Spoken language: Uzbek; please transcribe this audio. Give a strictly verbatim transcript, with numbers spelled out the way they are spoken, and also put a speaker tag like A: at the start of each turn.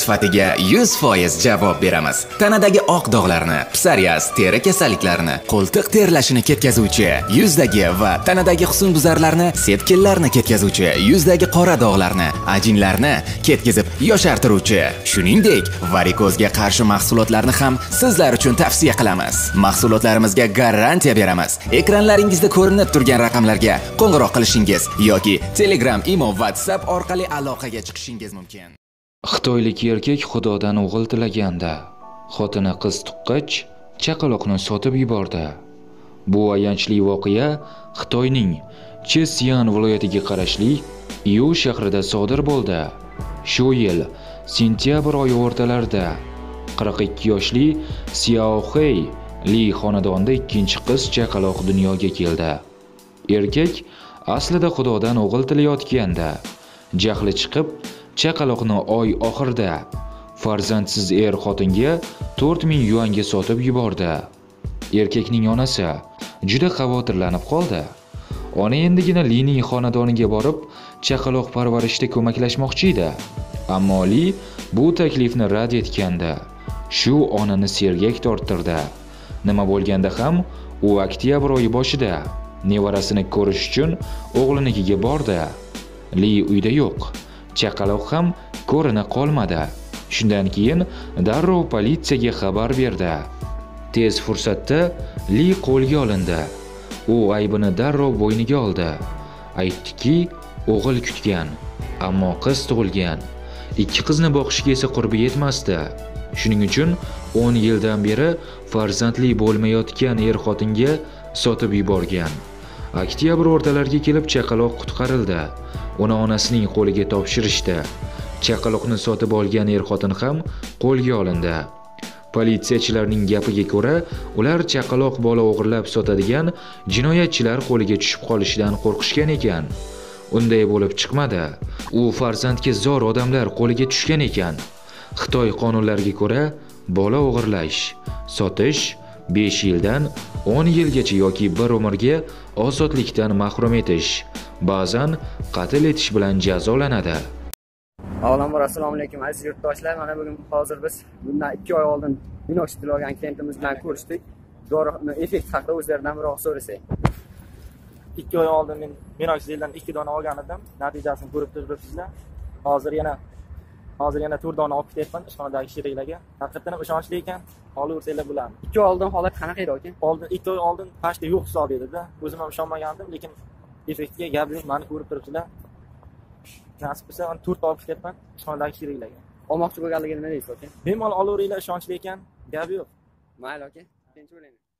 A: sifatiga yuz foiz javob beramiz. Tanadagi oq dog'larni, psoriaz, teri kasalliklarini, qo'ltiq terlashini ketkazuvchi, yuzdagi va tanadagi husnbuzarlarni, sepkillarni ketkazuvchi, yuzdagi qora dog'larni, ajinlarni ketkazib yoshartiruvchi, shuningdek, varikozga qarshi mahsulotlarni ham sizlar uchun tavsiya qilamiz. Mahsulotlarimizga garantiya beramiz. Ekranlaringizda ko'rinib turgan raqamlarga qo'ng'iroq qilishingiz yoki Telegram, Imo, WhatsApp orqali aloqaga chiqishingiz mumkin.
B: Xitoylik erkak Xudodan o'g'il tilaganda, xotini qiz tuqqach, chaqaloqni sotib yubordi. Bu ayanchli voqea Xitoyning Chesyan viloyatiga qarashli Iu shahrida sodir bo'ldi. Shu yil sentyabr oyi o'rtalarida qirq ikki yoshli Xiaohei Li xonadonida ikkinchi qiz chaqaloq dunyoga keldi. Erkak aslida Xudodan o'g'il tilayotganda jahli chiqib, chaqaloqni oy oxirida farzandsiz er xotinga to'rt ming yuanga sotib yubordi. Erkakning onasi juda xavotirlanib qoldi. Ona endigina Lining xonadoniga borib, chaqaloq parvarishda ko'maklashmoqchi edi. Ammo Li bu taklifni rad etgandi. Shu onani sergak torttirdi. Nima bo'lganda ham, u oktyabr oyi boshida nevarasini ko'rish uchun o'g'linikiga bordi. Li uyda yo'q. Chaqaloq ham ko'rina qolmadi. Shundan keyin darrov politsiyaga xabar berdi. Tez fursatda Li qo'lga olindi. U aybini darrov bo'yniga oldi. Aytdiki, o'g'il kutgan, ammo qiz tug'ilgan. Ikki qizni boqishga esa qurbi yetmasdi. Shuning uchun o'n yildan beri farzandli bo'lmayotgan er xotinga sotib yuborgan. Oktyabr o'rtalariga kelib chaqaloq qutqarildi. Uni onasining qo'liga topshirishdi. Chaqaloqni sotib olgan er xotin ham qo'lga olindi. Politsiyachilarning gapiga ko'ra, ular chaqaloq bola o'g'irlab sotadigan jinoyatchilar qo'liga tushib qolishidan qo'rqishgan ekan. Unday bo'lib chiqmadi. U farzandga zor odamlar qo'liga tushgan ekan. Xitoy qonunlariga ko'ra, bola o'g'irlash, sotish besh yildan o'n yilgacha yoki bir umrga ozodlikdan mahrum etish, ba'zan qatl etish bilan jazolanadi.
C: Avvalambor assalomu alaykum aziz yurtdoshlar. Mana bugun hozir biz bundan ikki oy oldin Minox olgan klientimiz bilan ko'rishdik. Dori effekt haqida o'zlaridan biroq so'rasak.
D: ikki oy oldin men Minox dan ikki dona olgan edim. Natijasini ko'rib turibsizlar. Hozir yana hozir yana to'rt dona olib ketyapman ishxonadagi sheriklarga. Haqiqatan ishonchli ekan. Olaversanglar bo'ladi.
C: ikki oy oldin holat qanaqa edi aka?
D: Oldin ikki oy oldin pashta yo'q hisob edi-da. O'zim ham ishonmagandim, lekin effektga gaping meni ko'rib turibsizlar. Nasib bo'lsa, to'rt olib ketyapman ishxonadagi sheriklarga.
C: Olmoqchi bo'lganligini nima deysiz aka?
D: Bemalol olaveringlar, ishonchli ekan, gap yo'q.
C: Mayli aka, tinch bo'ling.